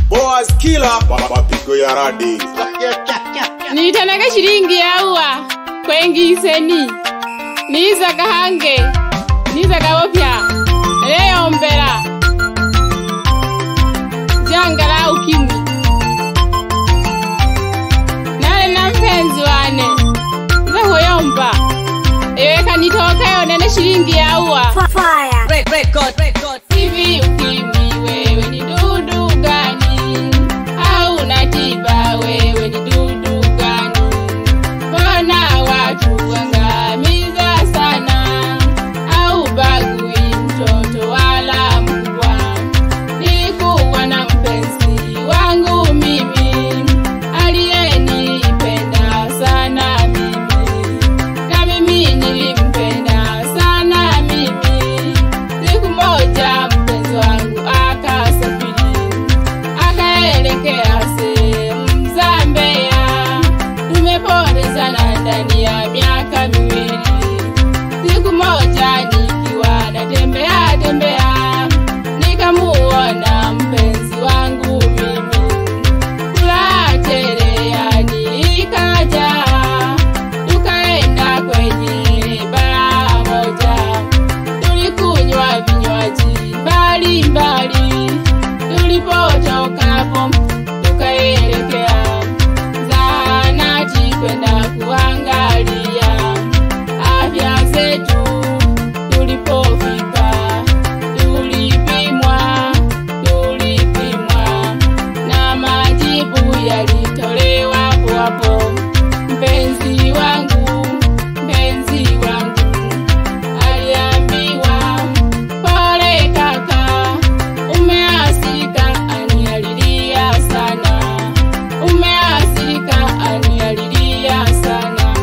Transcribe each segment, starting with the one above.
Boaz kila mapigo ya radi. Nitanaka shilingi yaua kwengi seni. Niza kahange. Niza kawopya. Leo mbela. Janga la ukimwi. Nale na mpenzi wane. Zeho yomba. Eweka nitoka yonene shilingi yaua. Fire. Record. Hivi ukimwi wewe ni dudu gani? Au unatiba wewe ni dudu gani? Mbona watu wangamiza sana? Au bagui mtoto wala mkubwa? Nilikuwa na mpenzi wangu mimi, aliyenipenda sana mimi, na mimi nilimpenda sana mimi. Siku moja mpenzi wangu akasafiri, akaelekea sehemu za Mbeya. Tumepotezana ndani ya miaka miwili. Siku moja nikiwa natembea, nikamuona mpenzi wangu mimi. Furaha tele yani ikaja, tukaenda kwenye baa moja. Tulikunywa vinywaji mbalimbali. Tulipotoka hapo tukaelekea zahanati kwenda kuangalia afya zetu. Tulipofika tulipimwa na majibu yalitolewa hapo. Mpenzi wangu aliambiwa, pole kaka, umeasika. Anialilia sana, umeasika. Anialilia sana,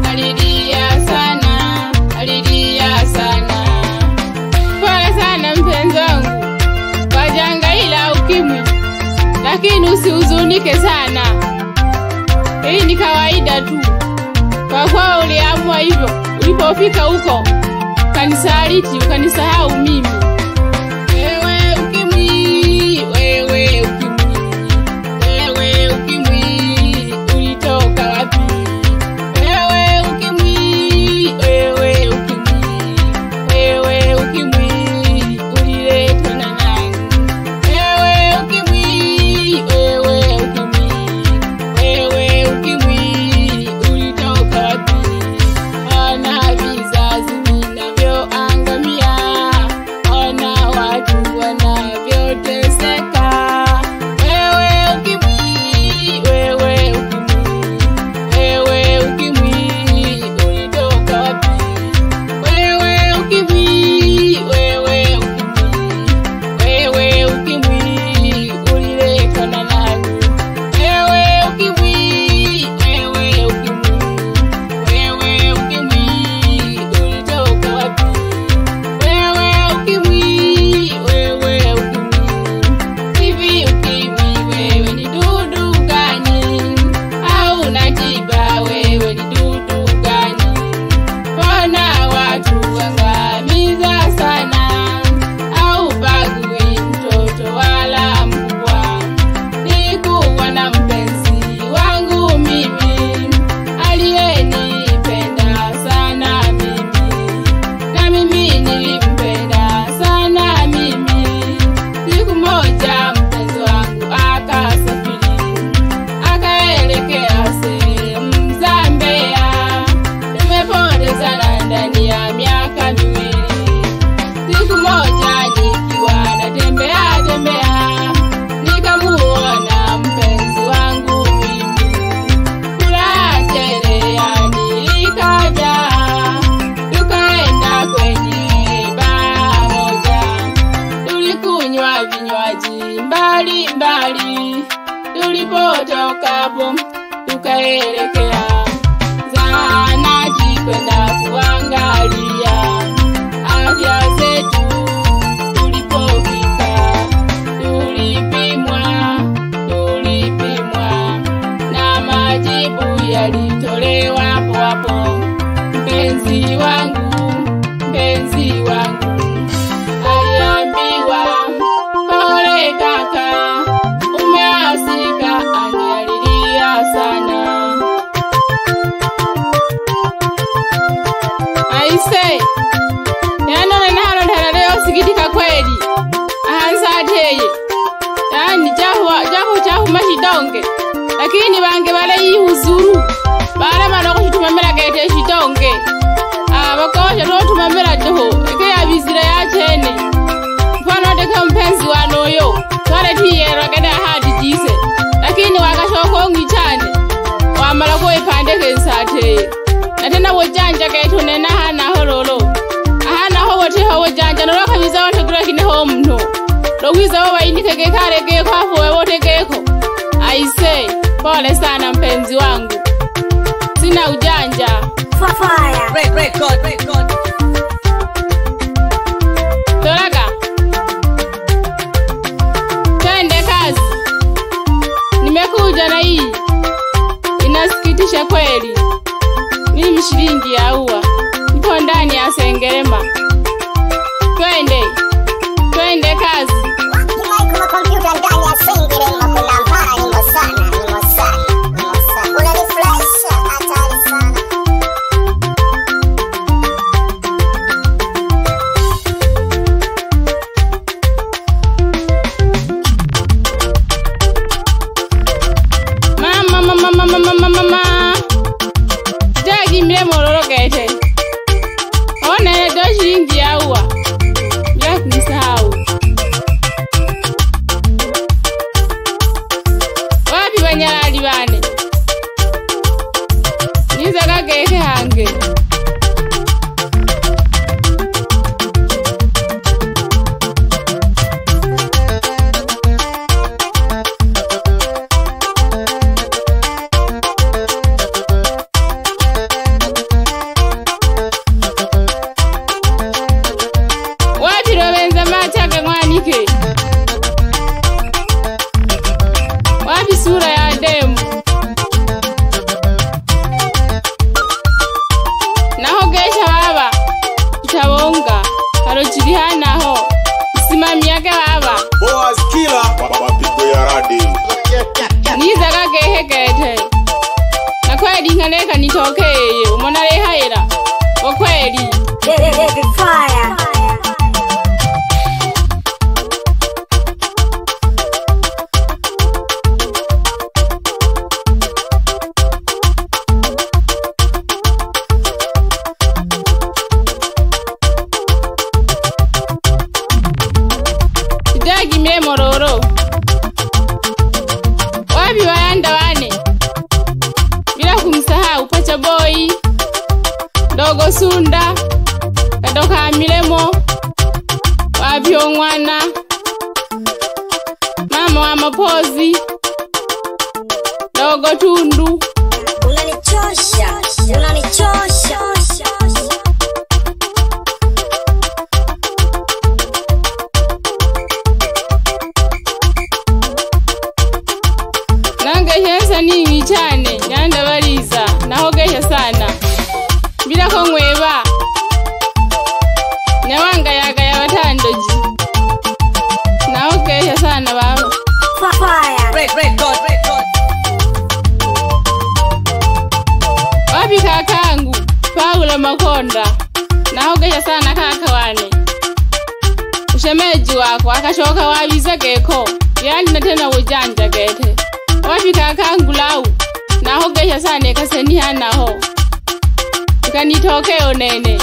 alilia sana. Pole sana mpenzi wangu kwa janga ila ukimwi, lakini usihuzunike sana. Hii ni kawaida tu. Kwa kuwa uliamua hivyo, ulipofika huko kanisaliti, ukanisahau mimi. Wewe ukimwi, ulitoka wapi? Wewe ukimwi, uliletwa na nani? Wewe ukimwi, ulitoka wapi? Ona vizazi vinavyoangamia, ona watu wanavyoteseka. Wewe ukimwi, ulitoka wapi? Wewe ukimwi, uliletwa na nani? Wewe ukimwi, ulitoka wapi? Wewe ukimwi, hivi ukimwi wewe ni dudu gani? Au unatiba wewe ni dudu gani? Mbona watu wangamiza sana? Au bagui mtoto wala mkubwa? Nilikuwa na mpenzi wangu mimi, aliyenipenda sana mimi, na mimi nilimpenda sana mimi. Siku moja mpenzi wangu akasafiri, akaelekea sehemu za Mbeya. Tumepotezana ndani ya miaka miwili. Siku moja nikiwa natembea, nikamuona mpenzi wangu mimi. Furaha tele yani ikaja, tukaenda kwenye baa moja. Tulikunywa vinywaji mbalimbali. Tulipotoka hapo tukaelekea zahanati kwenda kuangalia afya zetu. Tulipofika tulipimwa na majibu yalitolewa hapo. Mpenzi wangu aliambiwa, pole kaka, jako chafu mashidonge. Lakini bange bale yihuzuru. Bale manoko chitumamela gete shidonge. Bakosha no tumamela doho. Eke yabizira ya chene. Mfano deke mpenzi wanoyo. Twale tiyero gede hadi jise. Lakini wakashoko ngichane. Wamala ko ipandeke nsate. Natena wojanja getu nena hana hololo. Ahana ho wote ho wojanja no kabiza wote gura kine ho mno. Lowiza wa indike gekare ge kwafu wote geko. I say, pole sana mpenzi wangu. Sina ujanja. Fire. Record. Toraga. Twende kazi. Nimekuja na hii. Inasikitisha kweli. Mimi Shilingi Yaua. Nipo ndani ya Sengerema. Twende kazi. Kuna kompyuta ndani ya Sengerema kuna mbaya nimo sana. Unanifresh hatari sana. Mama. Dagi mle mororo gete. Ona ndo Shilingi Yaua. Ya kunisahau. Wapi banyali bane? Nizaga gete hange. Wapi robenza machaga mwanike? Wapi sura ya demu? Naho gesha baba. Kitabonga. Haro chiri hanaho. Simamiage baba. Boaz killer mapigo ya radi. Nizaga gehe gete. Na kweli nkaneka nitokeye. Umona rehaera. Kwa kweli. Fire. Dagi mle mororo. Wapi wayanda wane? Bila kumsahau Pacha Boy. Dogo Sunda. Kadoka Milemo. Wapi Ongwana. Mama wa Mapozi. Dogo Tundu. Unanichosha. Nangesha nini chane. Nyanda baliza. Nahogesha sana. Bila kongweba. Nyawanga yaga watandoji. Nahogesha sana baba. Fire. Record. Wapi kakangu? Paulo Makonda. Nahogesha sana kaka wane. Ushemeji wako akashoka wabiza geko. Yani natena ujanja gete. Wapi kakangu lau? Nahogesha sana ekaseni hanaho. Ukanitoke onene.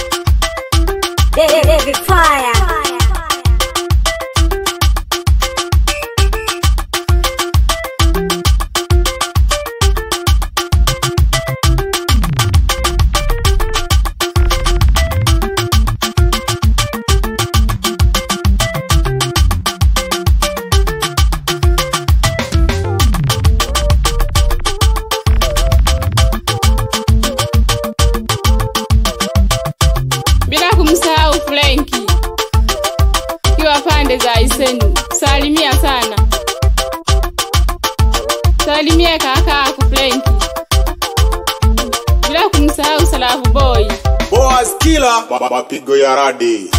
Fire. Bila kumsahau Frenki. Kiwa pande za Iseni. Salimia sana. Salimia kaka aku Frenki. Bila kumsahau Salafu Boy. Boaz killer mapigo ya radi.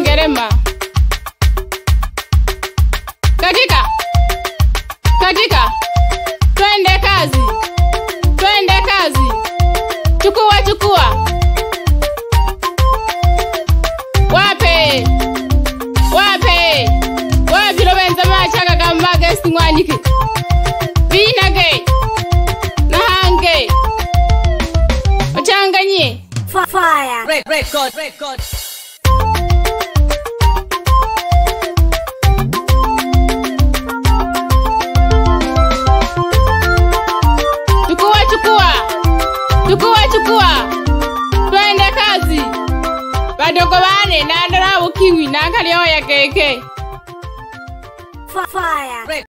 sengerema. Katika. Twende kazi. Chukua. Wape. Wapi lobenza machaka kamage singwaniki. Binage. Nahange. Ochanganye. Fire. Record. Chukua. Twende kazi. Badogo bane na ndara ukimwi na kalio ya keke. Fire.